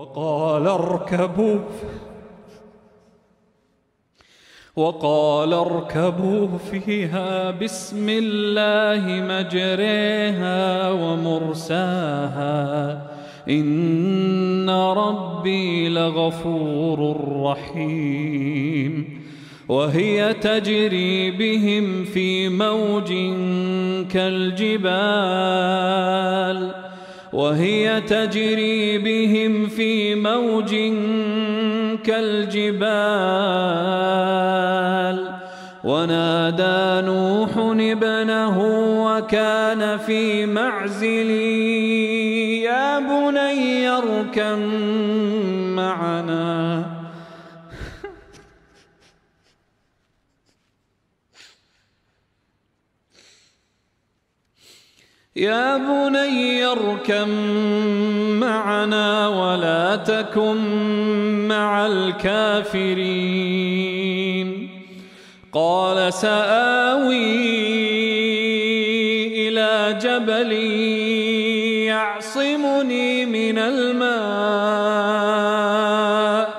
وقال اركبوا فيها بسم الله مجريها ومرساها إن ربي لغفور رحيم وهي تجري بهم في موج كالجبال ونادى نوح ابنه وكان في معزل يا بني اركب معنا ولا تكن مع الكافرين قال سآوي إلى جبل يعصمني من الماء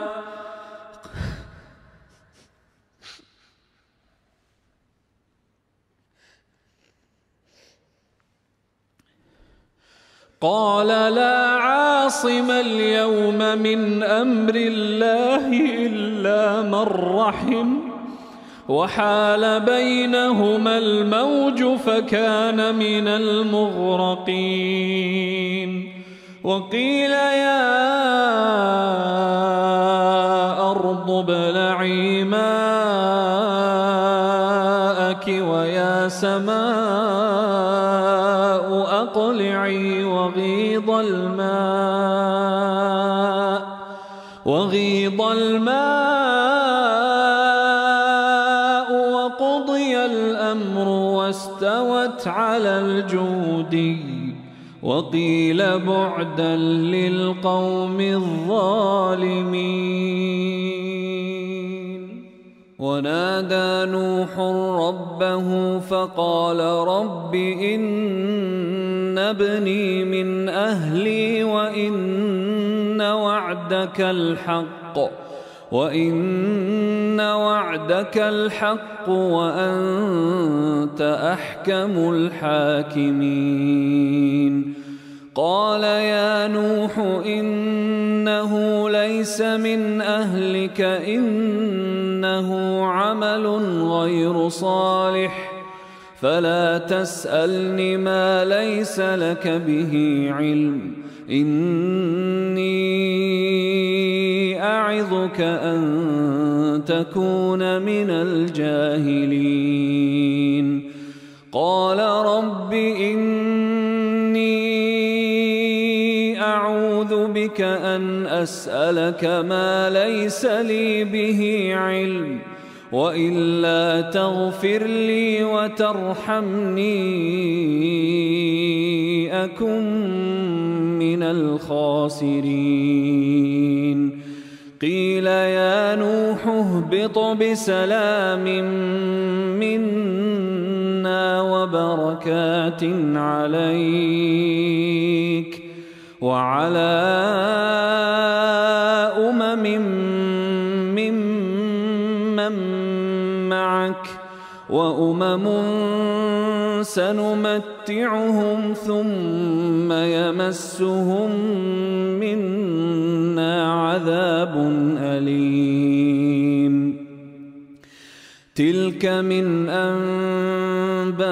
قال لا عاصم اليوم من أمر الله إلا من رحم وحال بينهما الموج فكان من المغرقين وقيل يا أرض ابلعي ماءك ويا سماء أقلعي وغيض الماء وقضي الأمر واستوت على الجودي وقيل بعدا للقوم الظالمين ونادى نوح ربه فقال رب إن ابني من أهلي وإن وعدك الحق وأنت أحكم الحاكمين قال يا نوح إنه ليس من أهلك إنه عمل غير صالح فلا تسألني ما ليس لك به علم إني أعظك أن تكون من الجاهلين قال رب إني أعوذ بك أن أسألك ما ليس لي به علم وإلا تغفر لي وترحمني أكن من الخاسرين قيل يا نوح اهبط بسلام منا وبركات عليك وعلى معك وأمم سنمتعهم ثم يمسهم منا عذاب أليم تلك من أنباء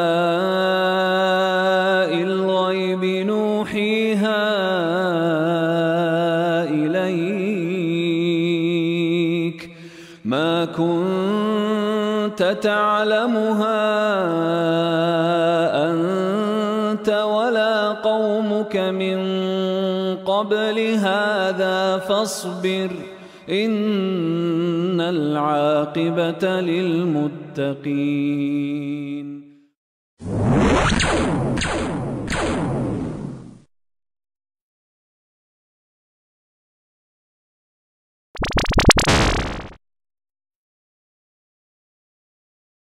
الغيب نوحيها إليك ما كنت تعلمها أنت ولا قومك من قبل هذا فاصبر إن العاقبة للمتقين.